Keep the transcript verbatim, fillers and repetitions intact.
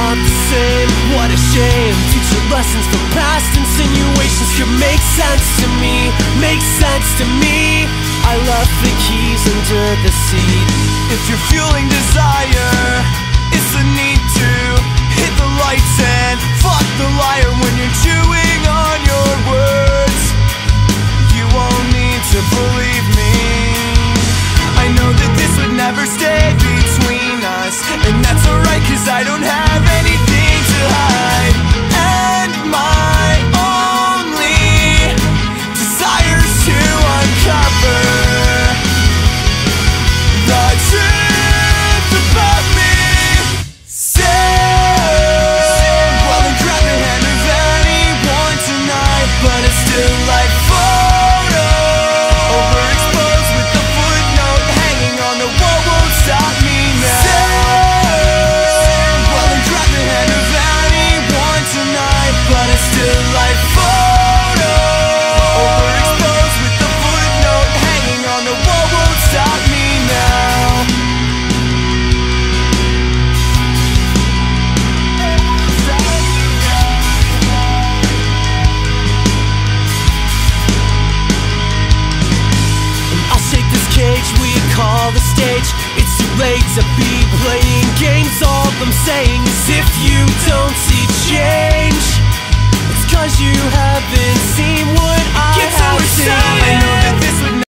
not the same. What a shame. Future lessons from past insinuations could make sense to me, make sense to me. I left the keys under the seat. If you're fueling desire, it's the need to hit the lights and fuck the liar when you're chewing on your words. You won't need to believe me. I know that this would never stay between us, and that's alright, cause I don't have anything to hide. And my only desire is to uncover the truth about me. Say, well, and grab the hand of anyone tonight, but it's still like photo, overexposed with the footnote hanging on the wall won't stop me now. Say, well, and grab the hand of anyone tonight, but it's still like photo, overexposed with the footnote hanging on the wall won't stop me now. I'll shake this cage we call the stage. It's too late to be playing games. All I'm saying is if you don't see change, it's cause you haven't seen what I Get so have excited. seen. I know that this would